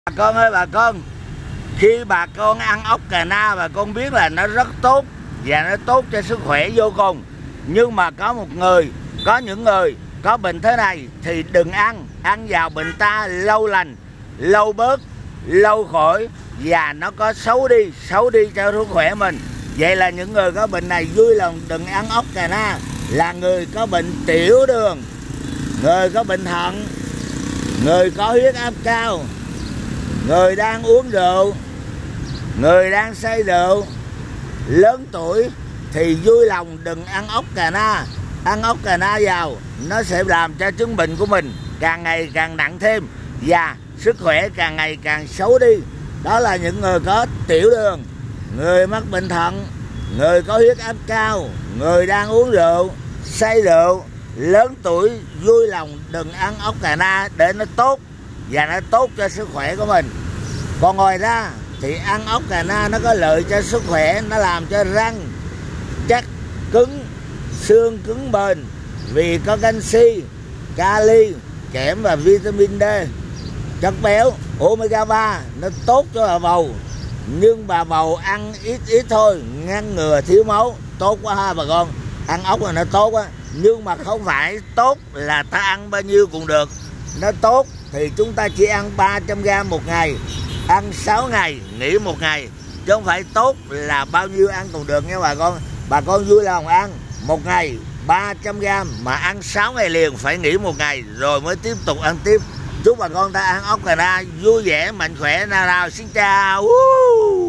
Bà con ơi bà con, khi bà con ăn ốc cà na bà con biết là nó rất tốt và nó tốt cho sức khỏe vô cùng. Nhưng mà có những người có bệnh thế này thì đừng ăn. Ăn vào bệnh ta lâu lành, lâu bớt, lâu khỏi và nó có xấu đi cho sức khỏe mình. Vậy là những người có bệnh này vui lòng đừng ăn ốc cà na. Là người có bệnh tiểu đường, người có bệnh thận, người có huyết áp cao, người đang uống rượu, người đang say rượu, lớn tuổi thì vui lòng đừng ăn ốc cà na. Ăn ốc cà na vào nó sẽ làm cho chứng bệnh của mình càng ngày càng nặng thêm và sức khỏe càng ngày càng xấu đi. Đó là những người có tiểu đường, người mắc bệnh thận, người có huyết áp cao, người đang uống rượu, say rượu, lớn tuổi vui lòng đừng ăn ốc cà na để nó tốt và nó tốt cho sức khỏe của mình. Còn ngoài ra thì ăn ốc cà na nó có lợi cho sức khỏe, nó làm cho răng chắc cứng, xương cứng bền vì có canxi, kali, kẽm và vitamin D, chất béo, omega 3, nó tốt cho bà bầu. Nhưng bà bầu ăn ít thôi, ngăn ngừa thiếu máu, tốt quá ha bà con. Ăn ốc là nó tốt á, nhưng mà không phải tốt là ta ăn bao nhiêu cũng được. Nó tốt thì chúng ta chỉ ăn 300g một ngày, ăn 6 ngày, nghỉ một ngày. Chứ không phải tốt là bao nhiêu ăn cũng được nha bà con. Bà con vui lòng ăn một ngày 300g mà ăn 6 ngày liền, phải nghỉ một ngày rồi mới tiếp tục ăn tiếp. Chúc bà con ta ăn ốc cà na vui vẻ, mạnh khỏe nào. Xin chào.